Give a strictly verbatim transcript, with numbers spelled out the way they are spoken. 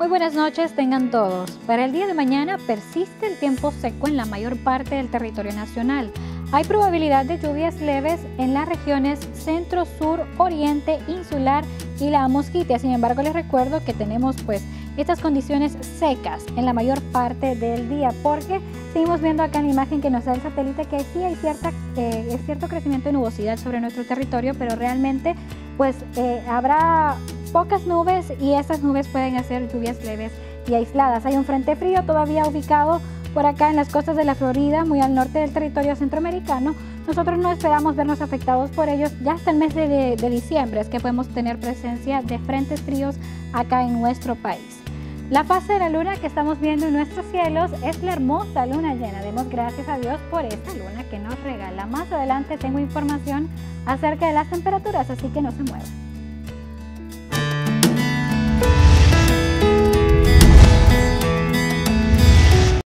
buenas noches tengan todos. Para el día de mañana persiste el tiempo seco en la mayor parte del territorio nacional. Hay probabilidad de lluvias leves en las regiones centro, sur, oriente, insular y la Mosquitia. Sin embargo, les recuerdo que tenemos pues estas condiciones secas en la mayor parte del día, porque seguimos viendo acá en la imagen que nos da el satélite que sí hay cierta, eh, cierto crecimiento de nubosidad sobre nuestro territorio, pero realmente pues eh, habrá pocas nubes y esas nubes pueden hacer lluvias leves y aisladas. Hay un frente frío todavía ubicado por acá en las costas de la Florida, muy al norte del territorio centroamericano. Nosotros no esperamos vernos afectados por ellos. Ya hasta el mes de, de, de diciembre es que podemos tener presencia de frentes fríos acá en nuestro país. La fase de la luna que estamos viendo en nuestros cielos es la hermosa luna llena. Demos gracias a Dios por esta luna que nos regala. Más adelante tengo información acerca de las temperaturas, así que no se muevan.